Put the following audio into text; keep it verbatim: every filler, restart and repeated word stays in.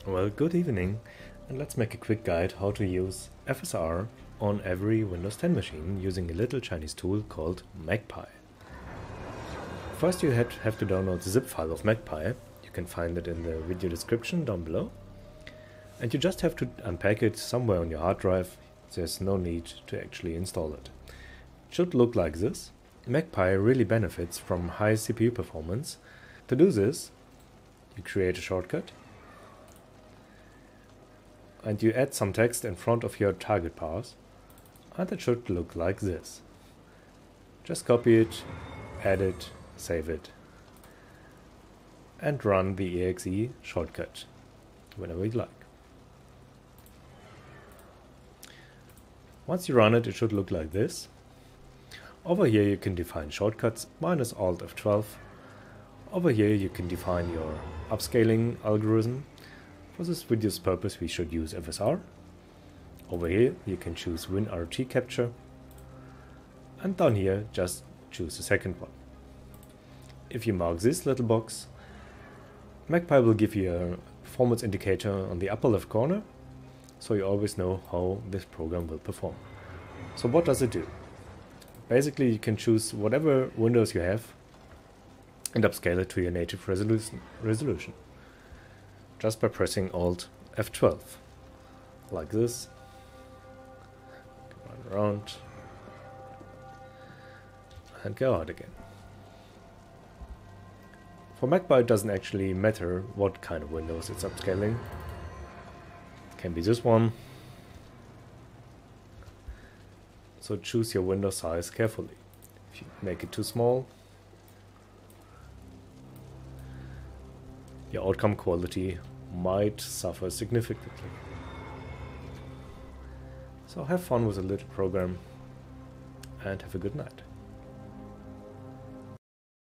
Well, good evening, and let's make a quick guide how to use F S R on every Windows ten machine using a little Chinese tool called Magpie. First you have to download the zip file of Magpie. You can find it in the video description down below. And you just have to unpack it somewhere on your hard drive. There's no need to actually install it. It should look like this. Magpie really benefits from high C P U performance. To do this, you create a shortcut and you add some text in front of your target path, and it should look like this. Just copy it, add it, save it, and run the E X E shortcut whenever you like. Once you run it, it should look like this. Over here you can define shortcuts, minus Alt F twelve. Over here you can define your upscaling algorithm. For this video's purpose we should use F S R. Over here you can choose WinRT capture, and down here just choose the second one. If you mark this little box, Magpie will give you a performance indicator on the upper left corner, so you always know how this program will perform. So what does it do? Basically you can choose whatever Windows you have and upscale it to your native resolution. resolution. Just by pressing Alt F twelve, like this. Run around and go out again. For Magpie it doesn't actually matter what kind of Windows it's upscaling. It can be this one. So choose your window size carefully. If you make it too small, your outcome quality might suffer significantly. So have fun with a little program and have a good night.